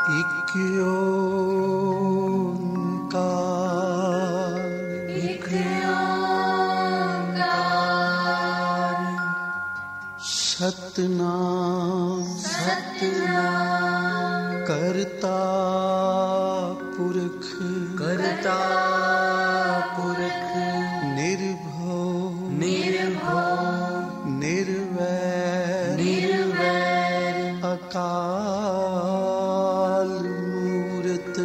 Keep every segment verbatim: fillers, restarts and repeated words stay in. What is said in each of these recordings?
एक ओंकार, एक ओंकार, सतनाम सतनाम, करता पुरख, करता पुरख, निर्भव निर्भव, निर्वैर निर्वैर, अकाल मूरत,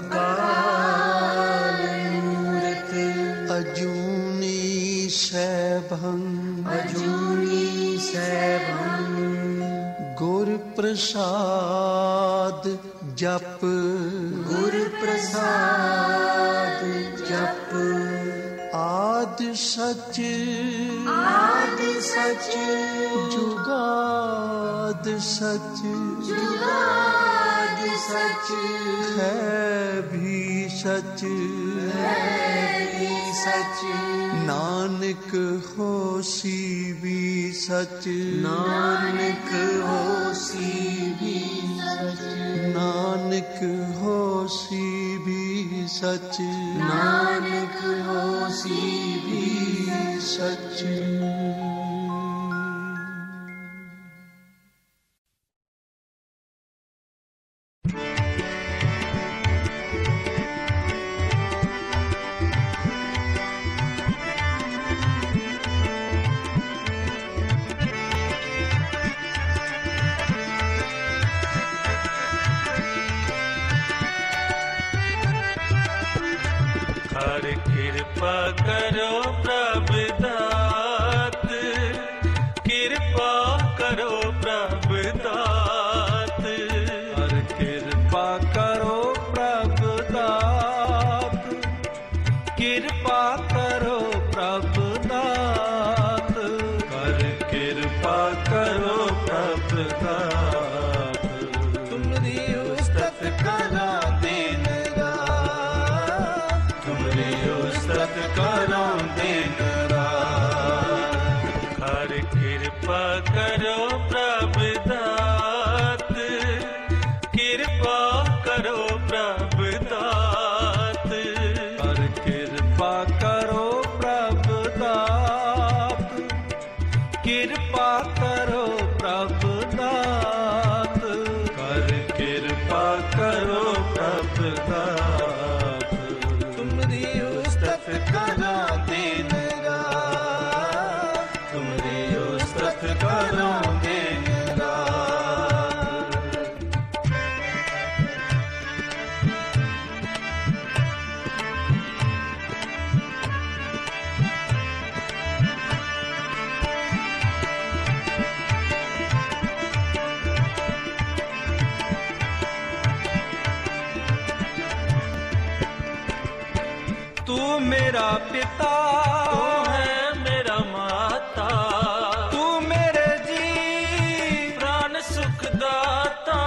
अकाल मूरत, अजूनी सैभं, अजूनी सैभं, गुर प्रसाद जप, गुर प्रसाद जप, आद सच आद सच, जुगाद सच, जुगाद सच, है भी सच, है भी सच, नानक होसी भी सच, नानक होसी भी सच, नानक होसी भी सच, नानक होसी भी सच। हर कृपा करो प्रभु दात, कृपा करो प्रभु दात, हर कृपा करो प्रभु दात, कृपा करो प्रभु दात, हर कृपा करो प्रभु दात, तुमरी उस्तत करा दिन रात, तुमरी उस्तत करा दिन रात, हर कृपा करो प्रभु दात, कृपा करो प्रभु दात, हर कृपा करो प्रभु दात, कृपा करो प्रभु दात, हर कृपा करो प्रभु दात, तुमरी उस्तत करा दिन रात, तुमरी उस्तत करा दिन रात। तू मेरा पिता, तू है मेरा माता, तू मेरे जी प्राण सुखदाता,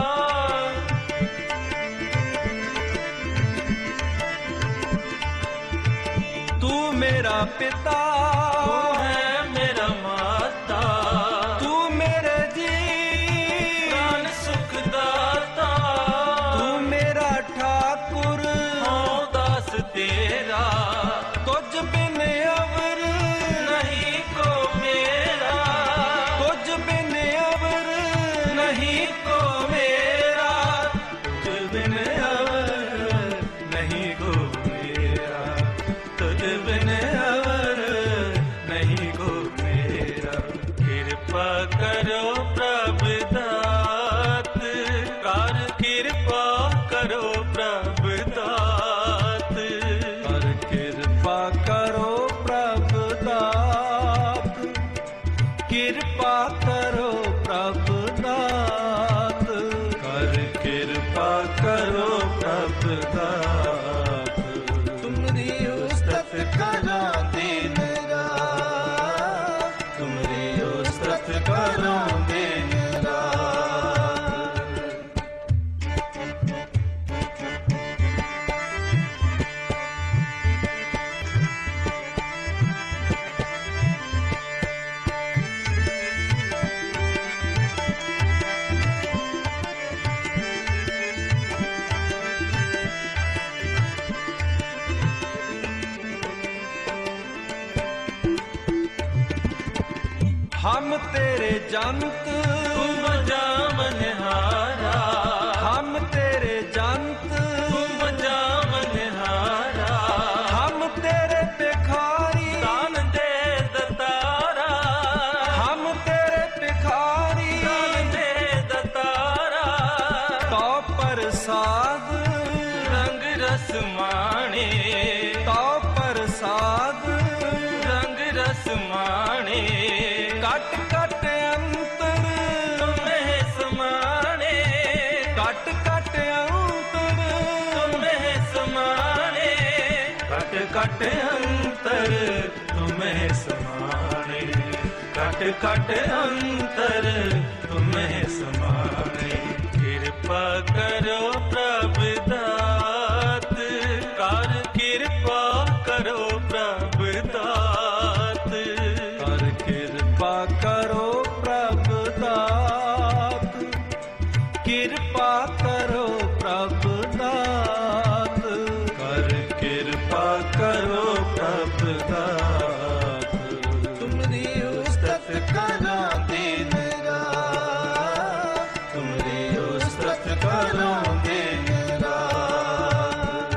तू मेरा पिता, तू है मेरा माता, तू मेरे जी प्राण सुखदाता, तू मेरा ठाकुर, हो दास तेरा, तुझ बिन अवर नहीं को मेरा, तुझ बिन अवर नहीं को मेरा, तुझ बिन अवर नहीं को मेरा, तुझ बिन अवर नहीं को मेरा। कृपा करो प्रभु दात, कर कृपा करो प्रभु दात, हर कृपा करो प्रभु दात, कृपा करो प्रभु दात, हर कृपा करो प्रभु दात, तुमरी उस्तत करा दिन रात, तुमरी उस्तत करा दिन रात। हम तेरे जंत तुम जामनहारा, हम तेरे जंत तुम जामनहारा, हम तेरे भिखारी दान दे दतारा, हम तेरे भिखारी दान दे दतारा, तो प्रसाद रंग रस माणे, तो प्रसाद रंग रस माणे, कट कट अंतर तुम्हें समाने, कट कट अंतर तुम्हें समाने, कट कट अंतर तुम्हें समाने, कट कट अंतर तुम्हें समाने। कृपा करो प्रभु दात, कर कृपा करो प्रभु दात, कर कृपा करो प्रभु दात, कृपा करो प्रभु दात, कर कृपा करो प्रभु दात। तुमरी उस्तत करो दिन रात, तुमरी उस्तत करो दिन रात।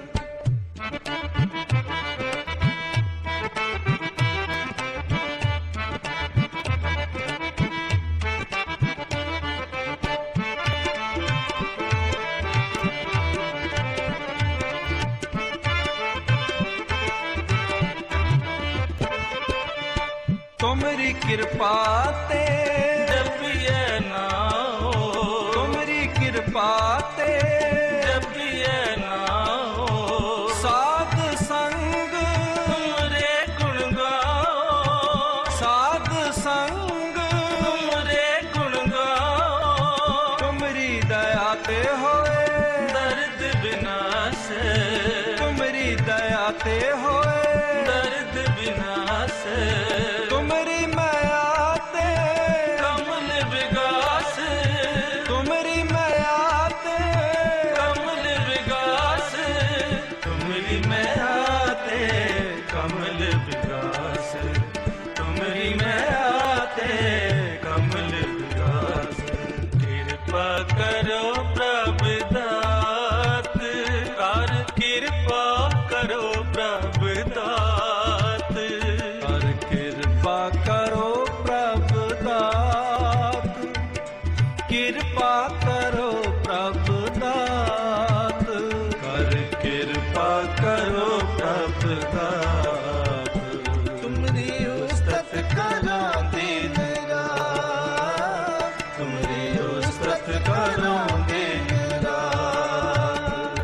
तुमरी कृपा ते जब ये ना हो, तुमरी कृपा ते जब ये ना हो, साध संग तुमरे गुण गाओ, साध संग तुमरे गुण गाओ, तुमरी दया ते होए दर्द विनाश, तुमरी दया ते होए दर्द विनाश, तुमरी माया ते कमल विकास, तुमरी माया ते कमल विकास, तुमरी माया ते कमल विकास, तुमरी माया ते कमल विकास। कृपा करो प्रभु दात, कर कृपा करो प्रभु दात, कर कृपा करो प्रभु दात, कृपा करो प्रभु दात, कर कृपा करो प्रभु दात। तुमरी उस्तत करो दिन रात, तुमरी उस्तत करो दिन रात।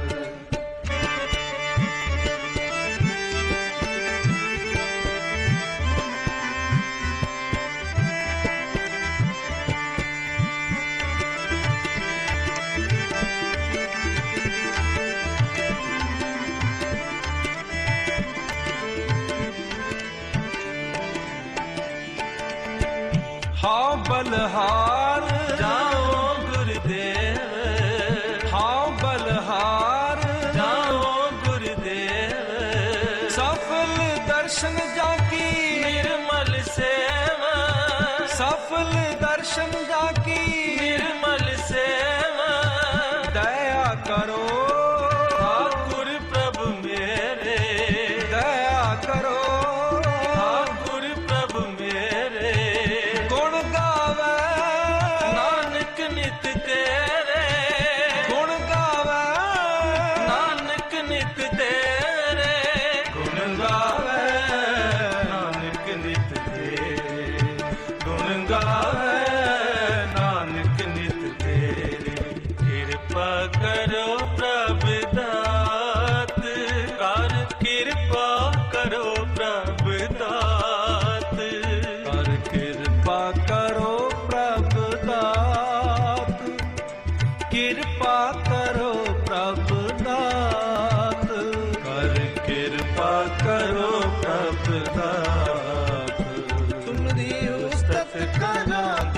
हाँ बलहार जाओ गुरुदेव, हाँ बलहार जाओ गुरुदेव, सफल दर्शन जाकी निर्मल सेवा, सफल दर्शन जाकी निर्मल सेवा, दया करो ठाकुर प्रभु मेरे, दया करो ठाकुर प्रभु मेरे, गुण गावे नानक नित तेरे, गुण गावे नानक नित तेरे, गुण गावे नानक नित तेरे, गुण गावे नानक नित तेरे। कृपा करो प्रभु दात, कर कृपा करो प्रभु दात, कर कृपा करो प्रभु दात, कृपा करो प्रभु दात, कर कृपा करो प्रभु दात। तुमरी उस्तत करो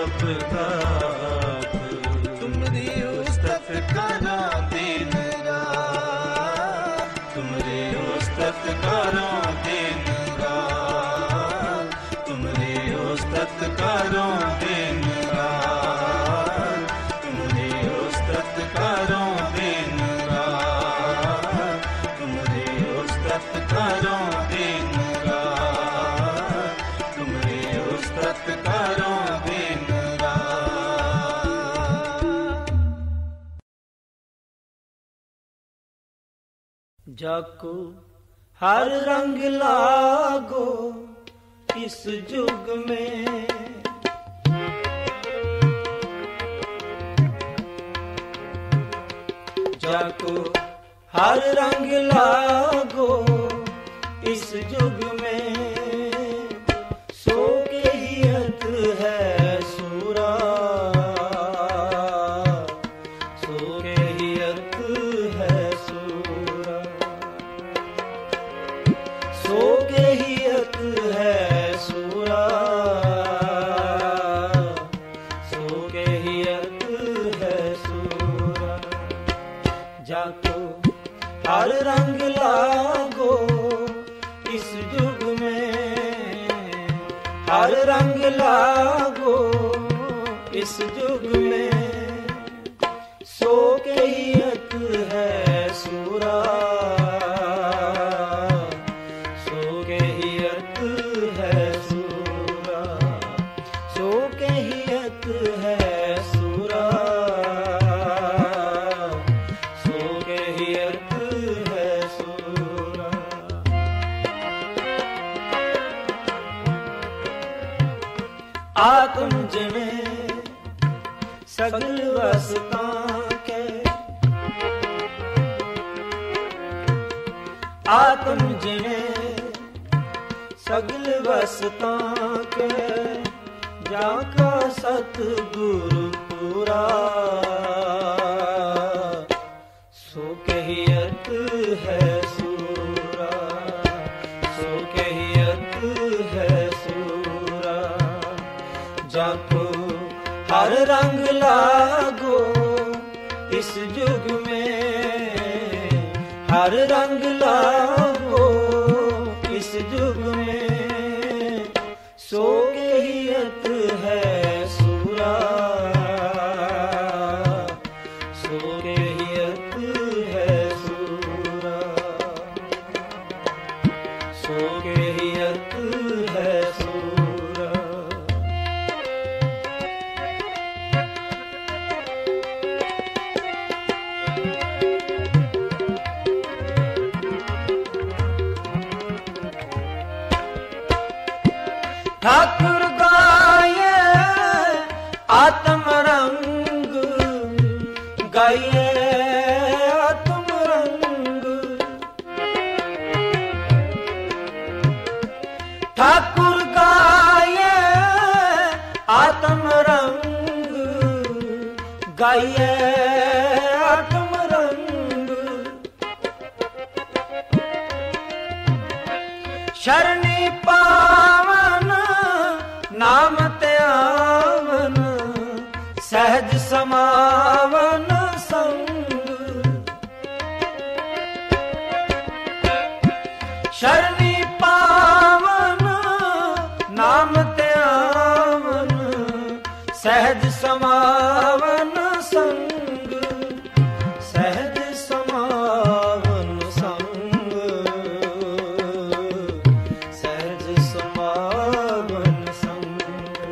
प्रभ दात। तुमरी उस्तत करा दिन रात, तुमरी उस्तत करो दिन रात, तुमरी उस्तत करो दिन रात, तुमरी उस्तत करो दिन रात, तुमरी उस्तत करो दिन रात, तुमरी उस्तत करो दिन रात। जाको हर रंग लागो इस जुग में, जाको हर रंग लागो इस जुग में, सो के हियत है सूरा, सो के हियत है सूरा, सो के हियत है सूरा, सो के हियत है सूरा। जाको हर रंग लागो इस जुग में, हर रंग लागो इस जुग में, सो के हियत है सूरा, सो के हियत है सूरा, सो के हियत है सूरा, सो के हियत है सूरा। आत्म जने सगल वसता के, आत्म जने सगल वसता के, जाका सतगुरु पूरा, सो के हियत है सूरा, सो के हियत है सूरा। जाको हर रंग लागो इस जुग में, हर रंग लागो इस जुग में, सो के हियत है सूरा, सो के हियत है सूरा, सो के हियत है सूरा। ठाकुर गाये आत्म रंग, गाये आत्म रंग, ठाकुर गाये आत्म रंग, गाये आत्म रंग। शरणी पावन नाम ते आवन, सहज समावन संग। शरणी पावन नाम ते आवन, सहज समावन संग, सहज समावन संग, सहज समावन संग।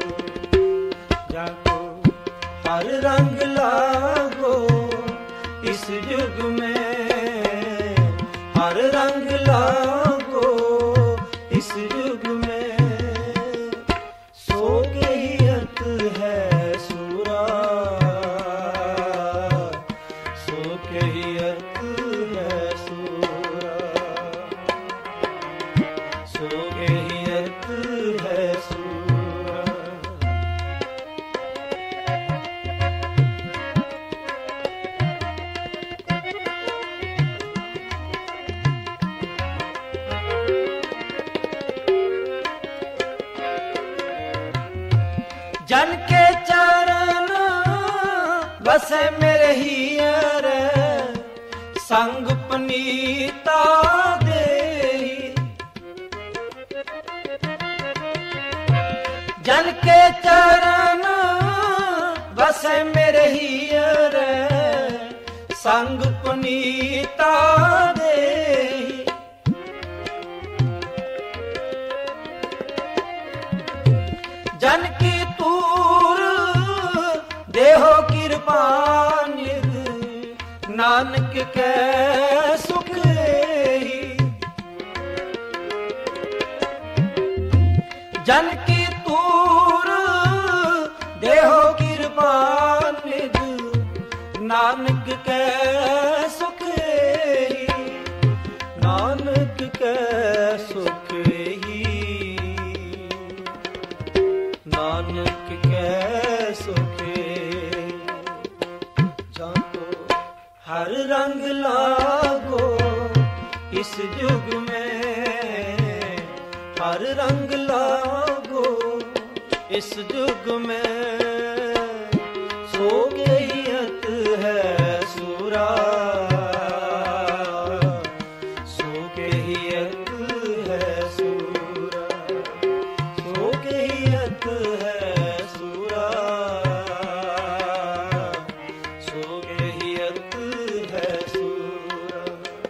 जाको हर रंग लागो इस जुग में, हर रंग लागो इस जुग में, सो के हियत है सूरा, सो के हियत है सूरा, सो के हियत है सूरा। के चरण बसे मेरे हीर संग पनीता देही। जन के चरण बसे मेरे हीर संग पनीता देही। जन की तूर देहो कृपा निध नानक के सुख ही। जन की तूर देहो कृपा निध नानक के सुख ही। नानक के सुख ही, नानक के सुख जाको हर रंग लागो इस युग में। हर रंग लागो इस युग में। सो गईयत है सूरा, सो गईयत है सूरा, सो गईयत है सूरा, सो गईयत है सूरा।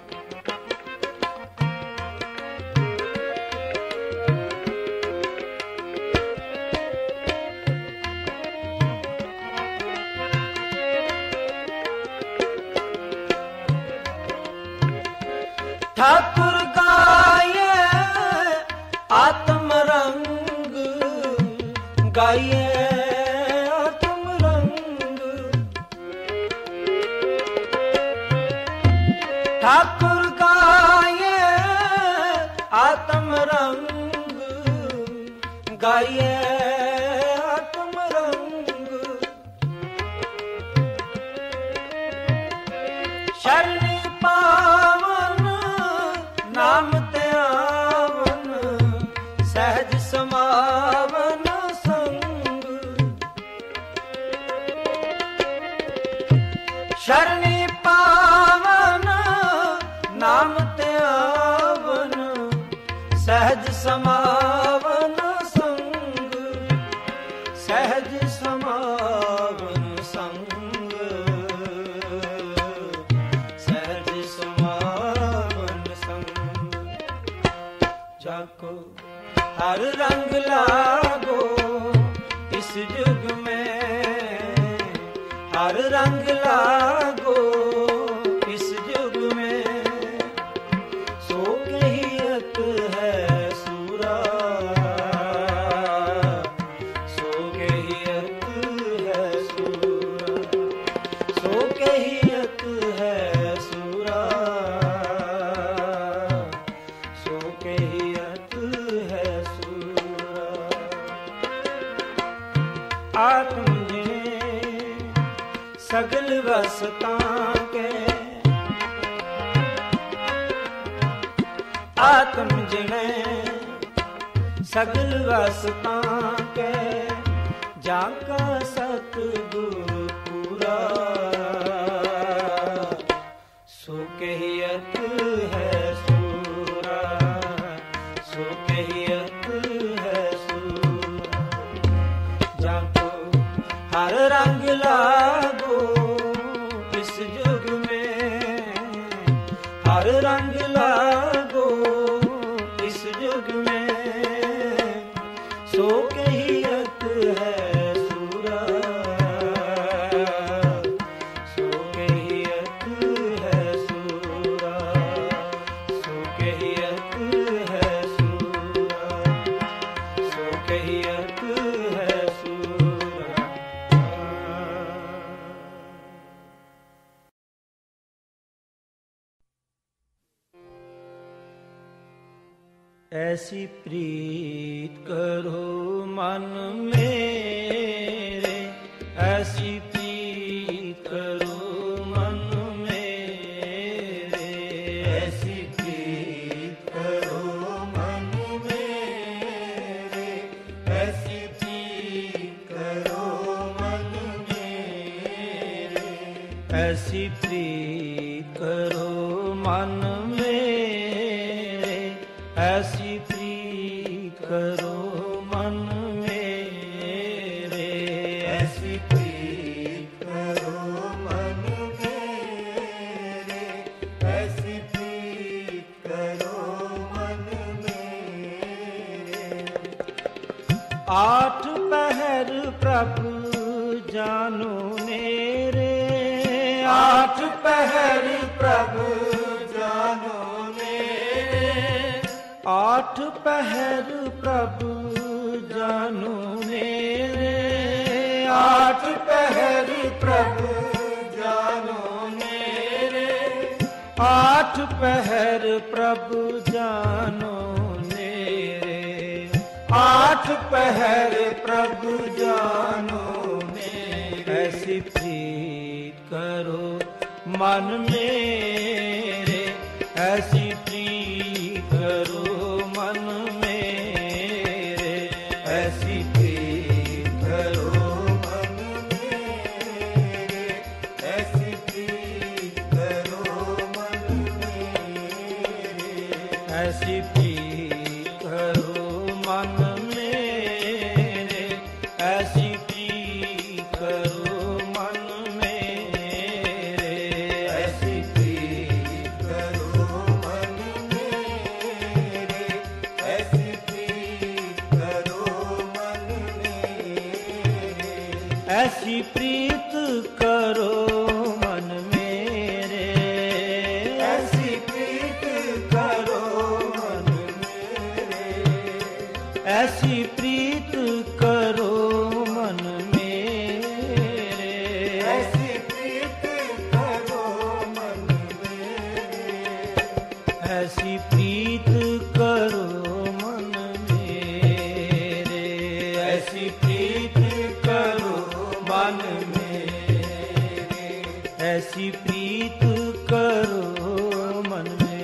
ठाकुर गाये आत्म रंग, गाये आत्म रंग। ठाकुर गाये आत्म रंग, गाये आत्म रंग। शरण पावन नाम ते आवन, सहज समावन संग। शरणी पावन नाम ते आवन, सहज समावन संग। सहज समावन संग, सहज समावन संग। जाको हर रंग लागो इस युग में। हर रंग लागो इस युग में। सो गईयत है सूरा, सो गईयत है सूरा, सो गईयत है सूरा, सो गईयत है सूरा। आत्म सगल वसता के, आत्म जिने सगल वसता के। जाका सतगुरु पूरा, सो कहियत है सूरा, सो कहियत है सूरा। जाको हर रंग लागो इस युग में। हर रंग लागो इस युग में। सो कहियत है सूरा, सो कहियत है सूरा, सो कहियत है सूरा, सो कहियत है सूरा। ऐसी प्रीत करो मन मेरे, ऐसी प्रीत करो मन मेरे। ऐसी प्रीत करो मन मेरे, ऐसी प्रीत करो ऐसी प्रीत करो मन मेरे, ऐसी प्रीत करो मन मेरे, ऐसी प्रीत करो मन मेरे, ऐसी प्रीत करो मन मेरे। आठ पहर प्रभु जानो मेरे, आठ पहर प्रभु जानो मेरे, आठ पहर प्रभु जानो मेरे, आठ पहर प्रभु जानो मेरे, आठ पहर प्रभु जानो मेरे, आठ पहर प्रभु जानो मेरे। ऐसी प्रीत करो मन मेरे, ऐसी प्रीत करो मन मेरे, ऐसी प्रीत करो मन मेरे, ऐसी प्रीत करो मन मेरे, ऐसी प्रीत करो मन मेरे, ऐसी प्रीत करो मन मेरे, ऐसी प्रीत करो मन मेरे, ऐसी प्रीत करो मन मेरे, ऐसी प्रीत करो मन मेरे, ऐसी प्रीत करो मन मेरे, ऐसी प्रीत करो मन मेरे, ऐसी प्रीत करो मन मेरे, ऐसी प्रीत करो मन मेरे, ऐसी प्रीत करो मन मेरे, ऐसी प्रीत करो मन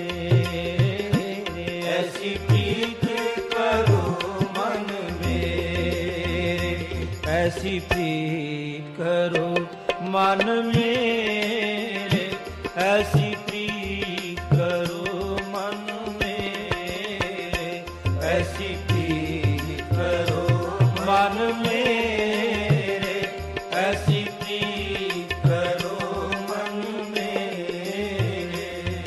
मेरे, ऐसी प्रीत करो मन मेरे, ऐसी प्रीत करो मन मेरे, ऐसी प्रीत करो मन मेरे, ऐसी प्रीत करो मन मेरे, ऐसी प्रीत करो मन मेरे।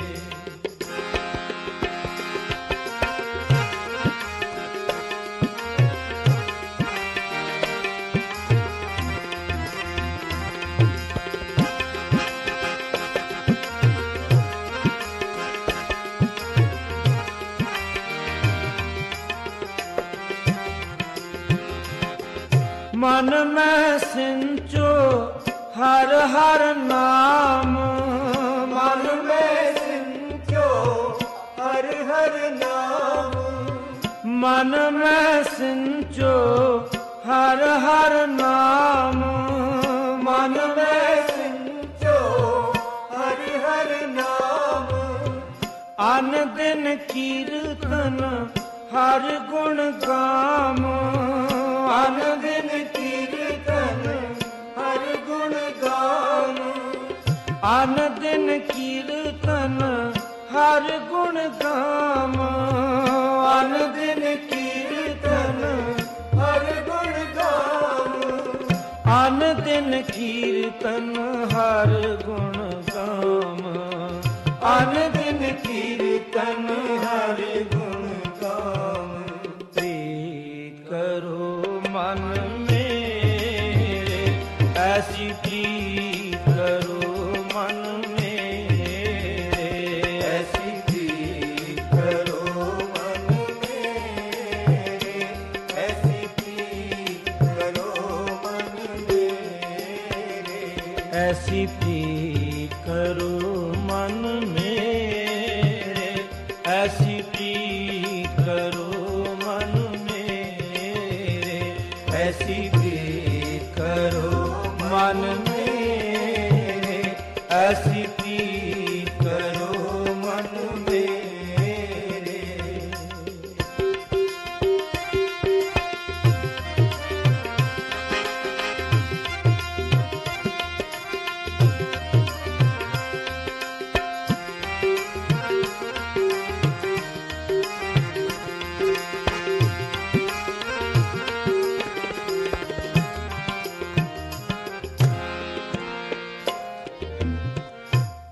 मन में सिंचो हर हर नाम, मन में सिंचो हर हर नाम, मन में सिंचो हर हर नाम, मन में सिंचो हर हर नाम। अन दिन कीर्तन हर गुण गाम, अन दिन कीर्तन हर गुण गाम, अन दिन कीर्तन हर गुण गाम, अन दिन कीर्तन हर गुण गाम, अन दिन कीर्तन हर गुण गाम, अन दिन कीर्तन हर गुण गाम। प्रीत करो मन मेरे, ऐसी प्रीत करो मन मेरे, ऐसी प्रीत करो मन मेरे, ऐसी प्रीत करो मन मेरे, ऐसी प्रीत करो मन मेरे, ऐसी प्रीत करो मन मेरे, ऐसी प्रीत करो मन मेरे, ऐसी प्रीत करो मन मेरे।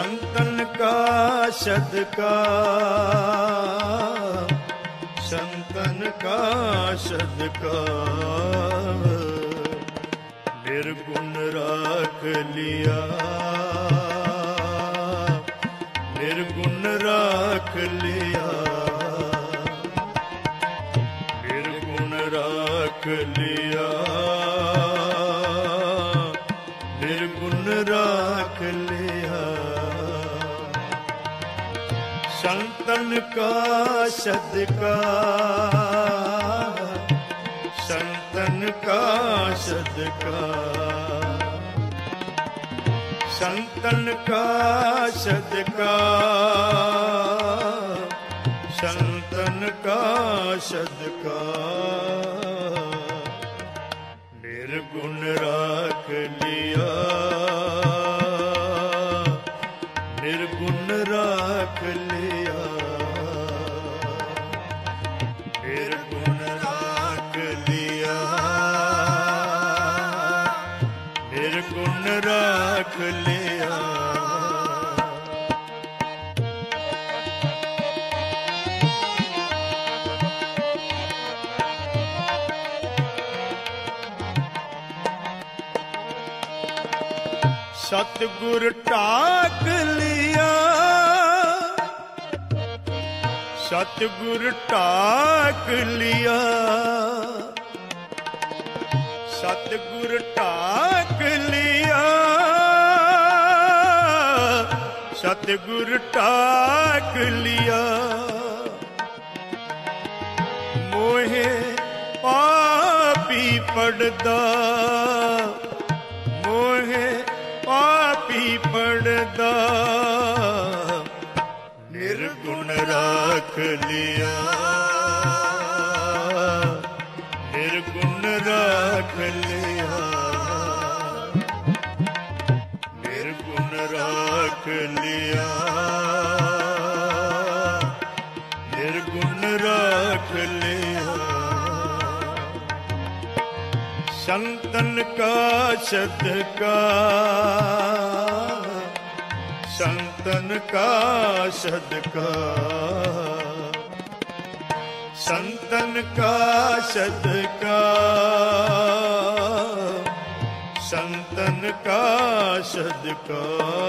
संतन का सदका, संतन का सदका, निर्गुण राख लिया, निर्गुण राख लिया, निर्गुण राख लिया, निर्गुण राख लिया। संतन का सदका, संतन का सदका, संतन का सदका, संतन का सदका, निर्गुण राख लिया, निर्गुण राख लिया, निर्गुण राख लिया, निर्गुण राख लिया। सतगुर टाक लिया, सतगुर टाक लिया, सतगुर टाक लिया, सतगुर टाक लिया, मोहे पापी पड़दा, मोहे पापी पड़दा, निर्गुण राख लिया, निर्गुण राख लिया, निर्गुण राख लिया, निर्गुण राख लिया। संतन का सदका, संतन का सदका, संतन का सदका, संतन का सदका,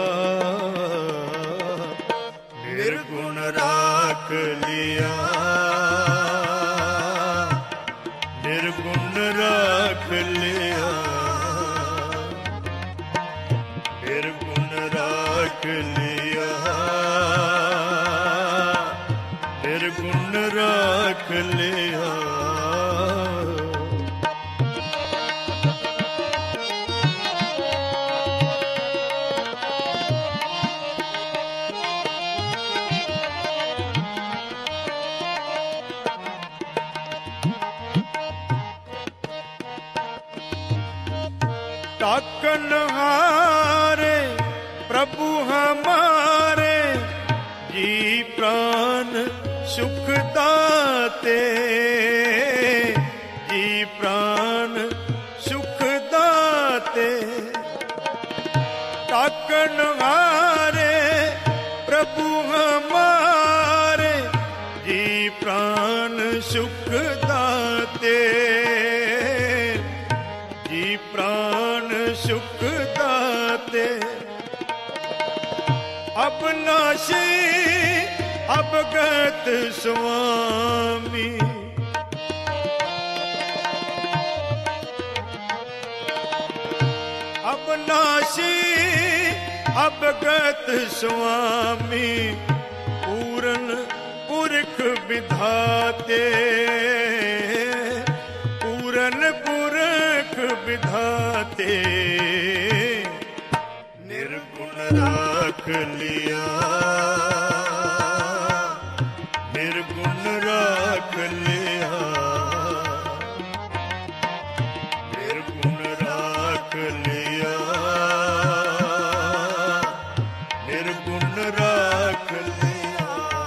निर्गुण राख लिया, निर्गुण राख लिया, निर्गुण राख लिया, निर्गुण राख लिया। ताकन हारे प्रभु हमारे, जी प्राण सुख दाते, जी प्राण सुख दाते। ताकन हारे प्रभु हमारे, जी प्राण सुख दाते, जी प्राण सुख दाते। अबनाशी अवगत स्वामी, अबनाशी अवगत स्वामी, पूरन पुरख विधाते, पूरन पुरख विधाते। निर्गुण राख लिया, निर्गुण राख लिया, निर्गुण राख लिया, निर्गुण राख लिया।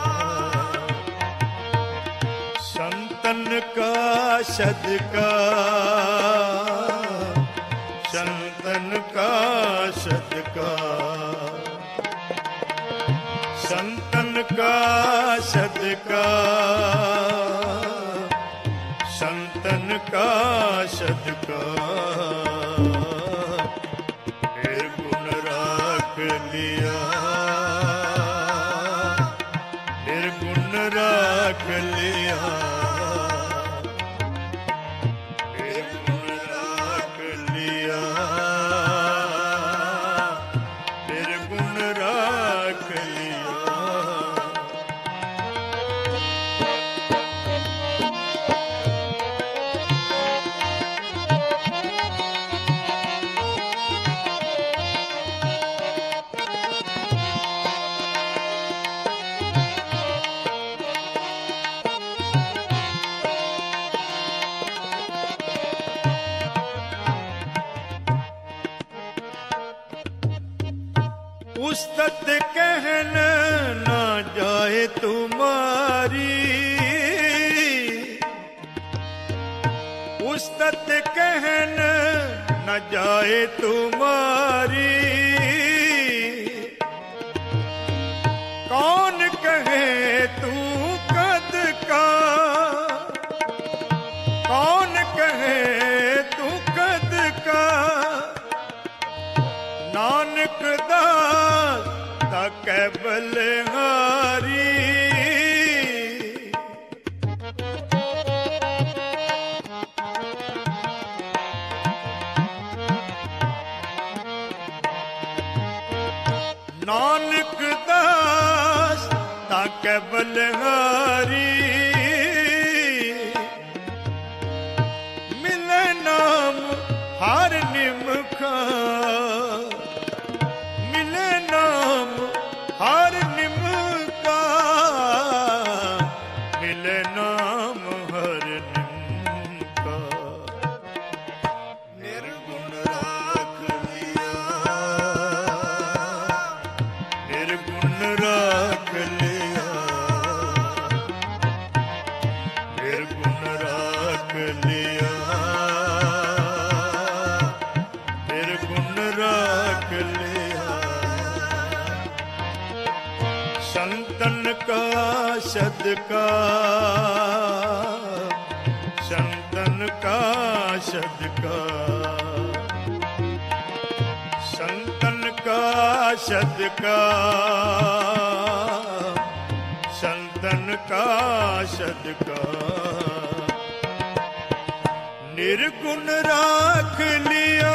संतन का सदका, संतन का सदका, संतन का सदका, संतन का सदका निर्गुण राख लिया, निर्गुण राख लिया, निर्गुण राख लिया, निर्गुण राख लिया। उस्तत कहन ना जाए तुम्हारी, उस्तत कहन न जाए तुम्हारी, कौन कहे तू कद का, कौन कहे तू कद का, नानक दास ता बलिहारी। नानक दास ता बलिहारी, मिले नाम हर निमखा, मिले नाम हर निमका, मिले नाम हर निमका, निर्गुण राख लिया, निर्गुण राख लिया, निर्गुण राख लिया, निर्गुण राख लिया। संतन का सदका, संतन का सदका, संतन का सदका, संतन का सदका निर्गुण राख लिया,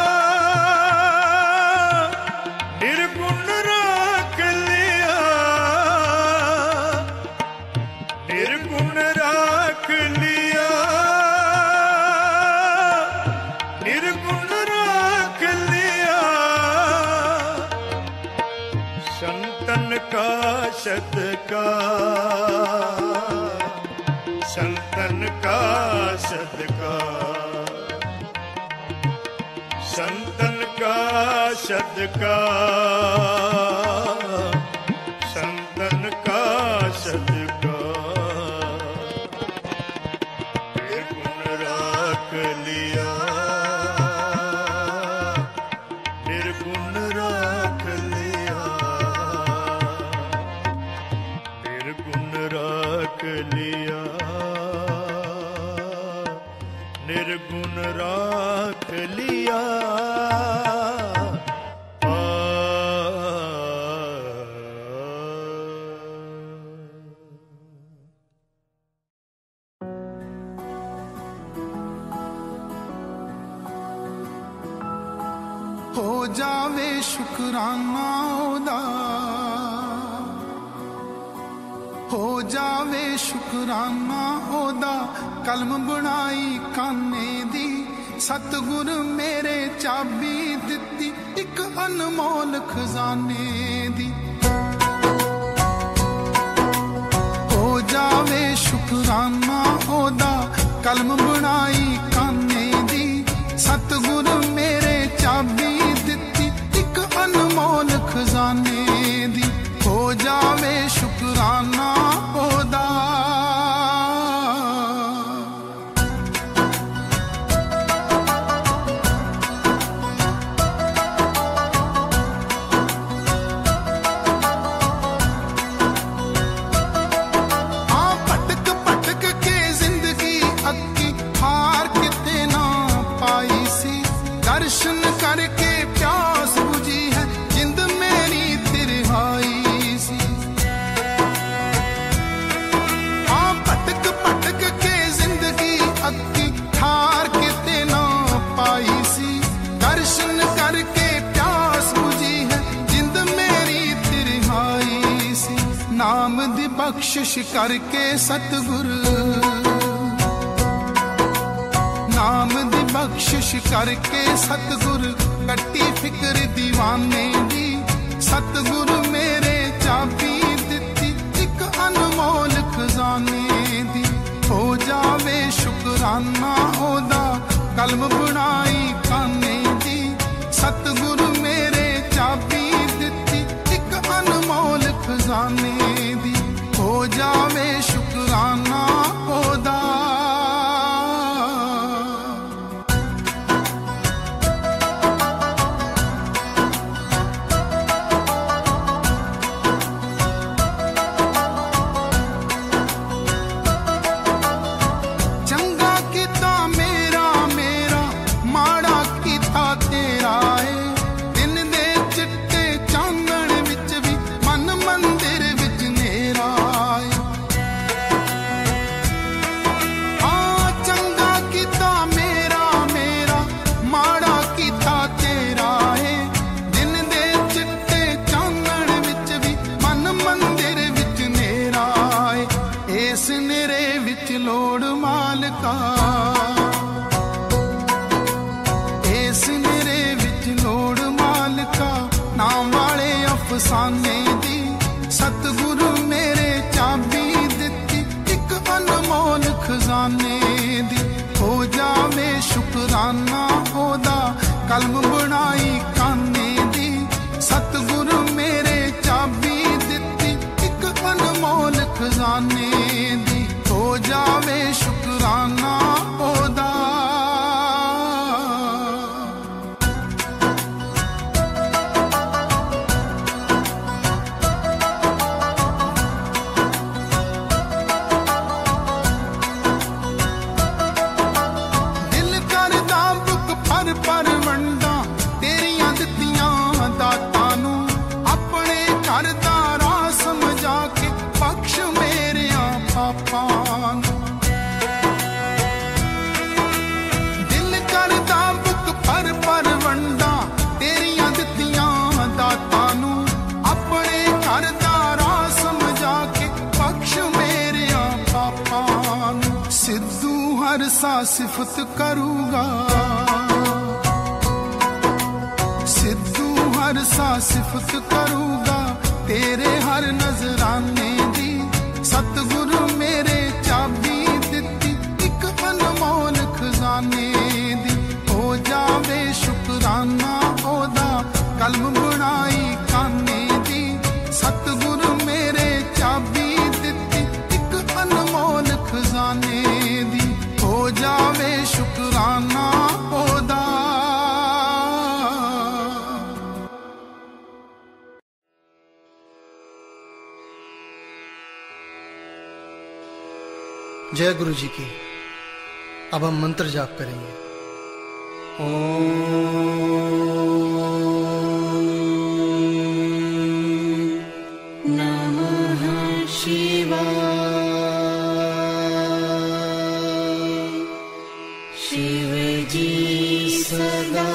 निर्गुण राख लिया, निर्गुण राख लिया, निर्गुण राख लिया। संतन का सदका, संतन का सदका, संतन का सदका, संतन का सदका निर्गुण राख लिया, निर्गुण राख लिया, निर्गुण राख लिया, निर्गुण राख लिया। हो जावे शुकराना ओदा, हो जावे शुकराना ओदा, कलम बनाई काने दी, सतगुर मेरे चाबी दिती, एक अनमोल खजाने दी। हो जावे शुकराना ओदा, कलम बनाई काने दी, सतगुर मेरे चाबी दिती, एक अनमोल खजाने दी। हो जावे शुकराना ओदा। नाम दी बख्शिश करके सतगुर, नाम दी बख्शिश करके सतगुर कट्टी फिक्र दीवाने दी। सतगुर मेरे चाबी दिती एक अनमोल खजाने दी। हो जावे शुकराना ओदा कलम बनाई काने दी। सतगुर मेरे चाबी दिती एक अनमोल खजाने दी। हो जावे शुकराना ओदा। अफसाने दी सतगुरु मेरे चाबी दिती एक अनमोल खजाने दी। हो जावे शुकराना ओदा कलम बनाई काने दी। सतगुरु मेरे चाबी दिती एक अनमोल खजाने दी। हो जावे शुकराना ओदा। सा सिफत करूंगा सिद्धू हर सा सिफत करूंगा तेरे हर नजराने दी। सतगुरु मेरे चाबी दिती एक अनमोल खजाने दी। हो जावे शुकराना ओदा कलम बनाई काने दी। सतगुरु मेरे चाबी दिती एक अनमोल खजाने दी। हो जावे शुकराना ओदा। जय गुरु जी की। अब हम मंत्र जाप करेंगे। ओम नमः शिवाय। शिव जी सदा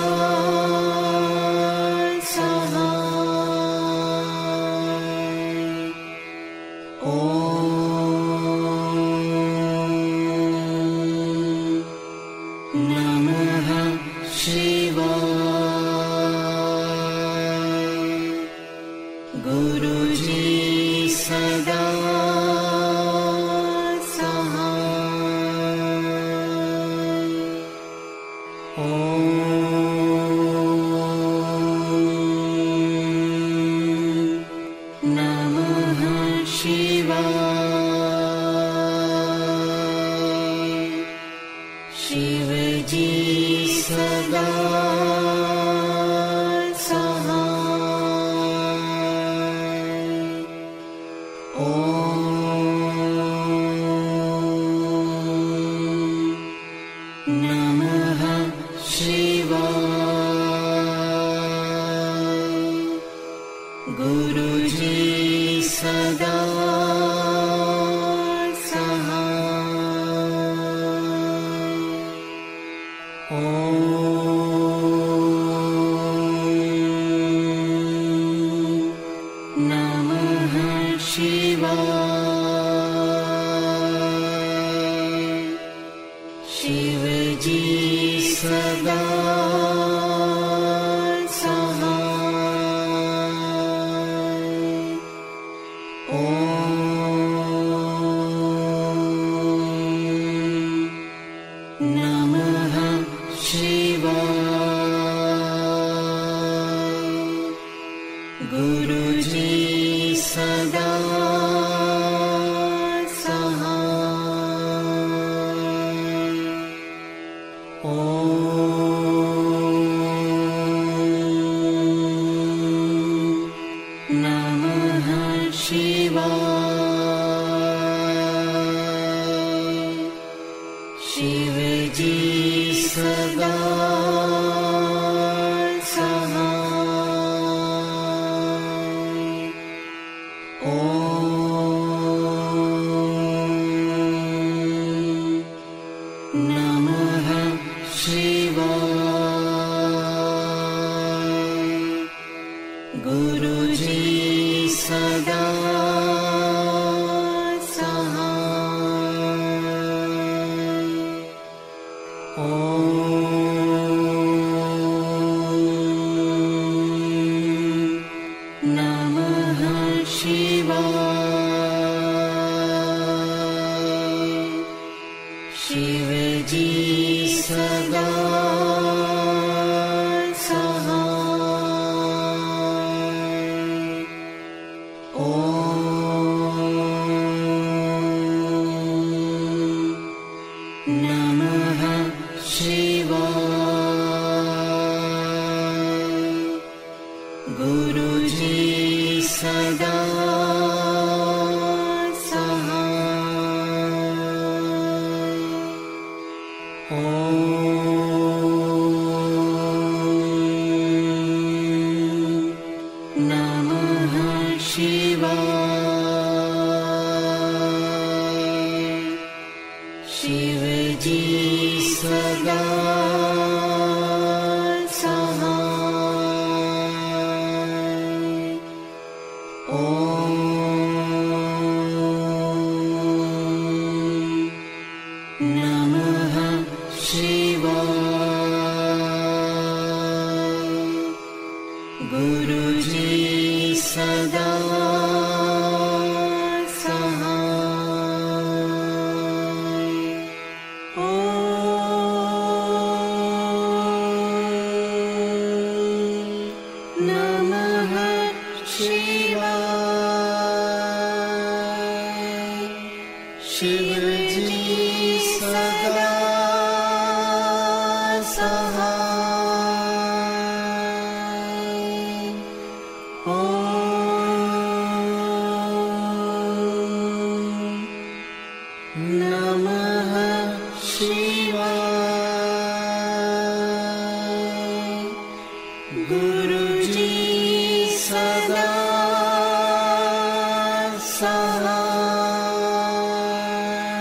शिवाय। शिव जी सदा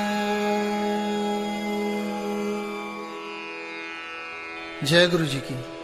जय गुरु जी की।